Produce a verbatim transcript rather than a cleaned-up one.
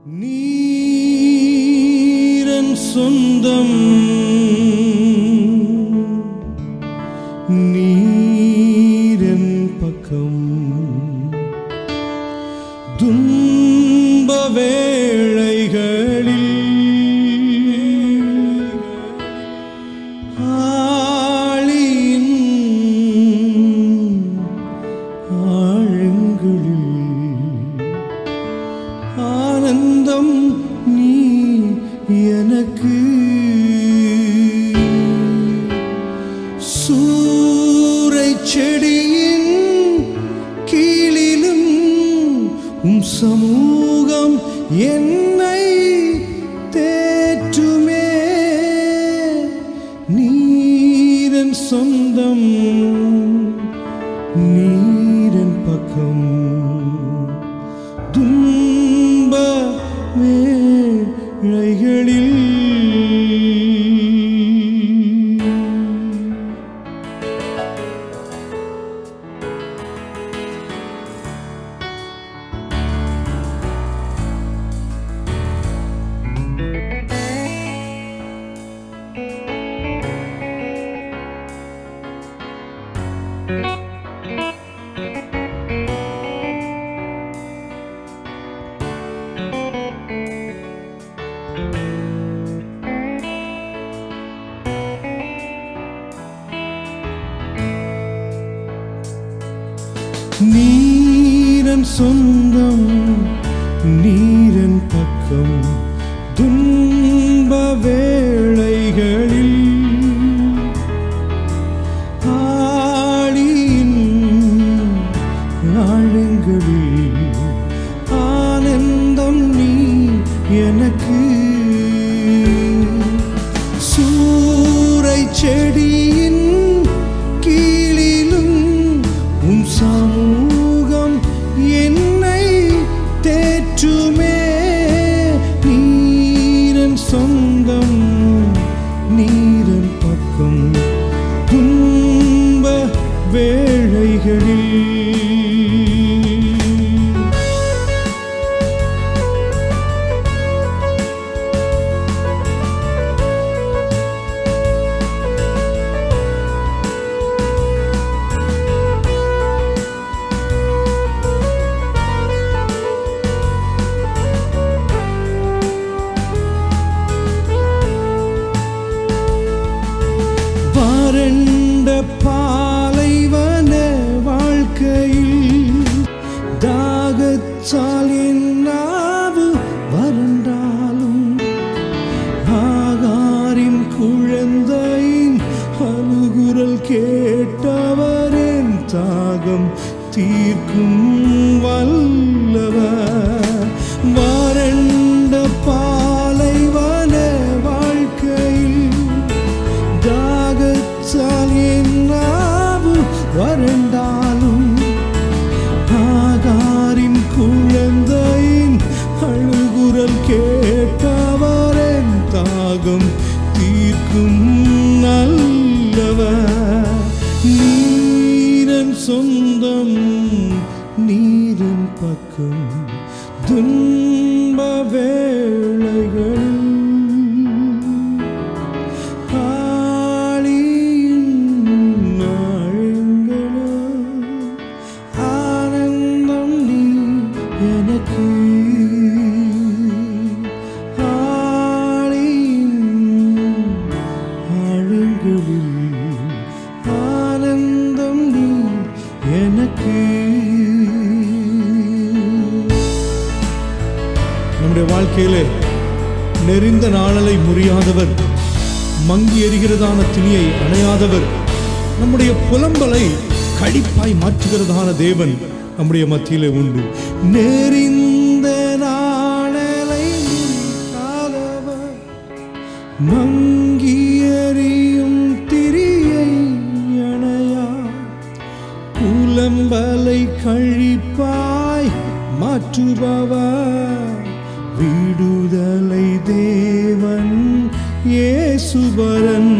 நீரன் சொந்தம் நீரன் பக்கம் துன்ப வேளைகளில் ஆழியின் ஆழங்களில் ஆனந்தம் நீ எனக்கு சூரைச் செடியின் கீழிலும் உம் சமூகம் என்னை தேற்றுமே. நீரன் சொந்தம் நீரன் பக்கம் துன்ப வேளைகளில் நீரன் சொந்தம் நீரன் பக்கம் துன்ப வேளைகளில் ஆழியின் ஆழங்களில் ஆனந்தம் நீ எனக்கு சூரைச் செடியின் கீழிலும் உம் சமூகம் என்னை தேற்றுமே. நீரன் சொந்தம் நீரன் பக்கம் துன்ப வேளைகளில் வறண்ட பாலைவன வாழ்க்கையில் தாகத்தால் என் நாவு வறண்டாலும் ஆகாரின் குழந்தையின் அழுகுரல் கேட்டவரின் தாகம் தீர்க்கும் வல்லவர். வறண்ட பாலைவன வாழ்க்கையில் தாகத்தால் என் நாவு வறண்டாலும் ஆகாரின் குழந்தையின் அழுகுரல் கேட்டவரின் தாகம் தீர்க்கும் நல்லவர். நீரன் சொந்தம் நீரன் பக்கம் துன்ப வேளைகள் ஆனந்தம் நீ எனக்கு ஆழியின் ஆழங்களில் ஆனந்தம் நீ எனக்கு. நம்முடைய வாழ்க்கையிலே நெறிந்த நாளலை முறியாதவர், மங்கி எரிகிறதான திணியை அணையாதவர், நம்முடைய புலம்பலை கடிப்பாய் மாற்றுகிறதான தேவன் நம்முடைய மத்தியிலே உண்டு. நெறிந்த நாளலை முறியாதவர், மங்கி எரியும் திரியை அணையா, புலம்பலை கழிப்பாய் மாற்றுபவர், விடுதலை தேவன் இயேசுபரன்.